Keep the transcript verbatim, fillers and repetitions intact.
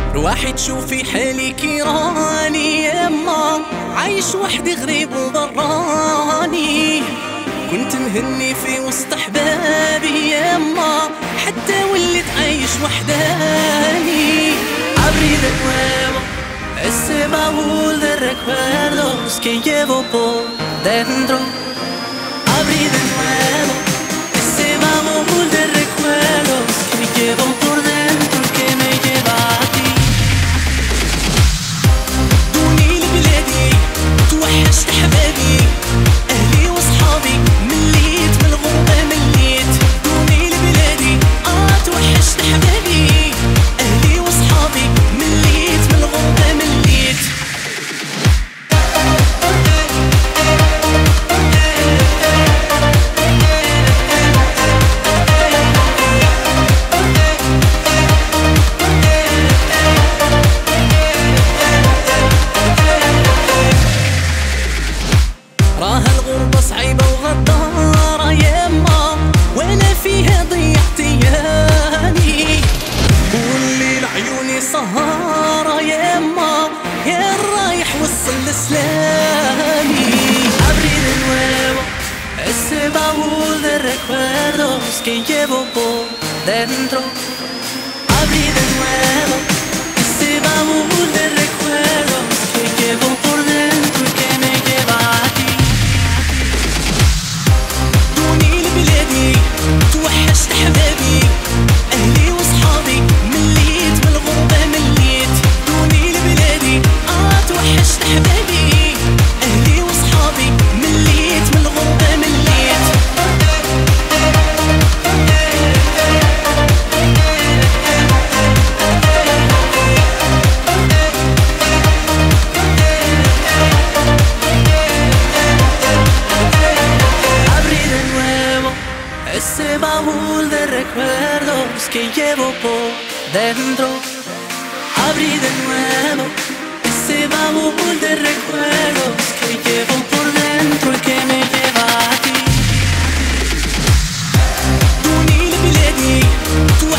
رواحي تشوفي حالي كيراني يما، عايش وحدي غريب وضراني. كنت مهني في وسط احبابي يما، حتى وليت عايش وحداني. Abrí de nuevo ese baúl de recuerdos que llevo por dentro. Abrí de nuevo ese baúl de recuerdos que llevo por dentro, que me lleva a ti. دوني لبلادي توحشت احبابي، اهلي وصحابي مليت من الغربة مليت. دوني لبلادي اه توحشت احبابي، اهلي وصحابي مليت من الغربة مليت. راها الغربة صعيبة وغدارة يما، وانا فيها ضيعت ايامي. والليل عيوني سهارة يما، يا الرايح وصل لسلامي. Abrí de nuevo ese baúl de recuerdos que llevo por dentro. Abrí de nuevo ese baúl de recuerdos que llevo por dentro y que me lleva a ti. دوني لبلادي توحشت احبابي، اهلي وصحابي مليت من الغربة مليت. دوني لبلادي اه توحشت احبابي، اهلي وصحابي مليت من الغربة مليت. Abrí de nuevo ese baúl de recuerdos que llevo por dentro. Abrí de nuevo ese baúl de recuerdos que llevo por dentro y que me lleva a ti. دوني لبلادي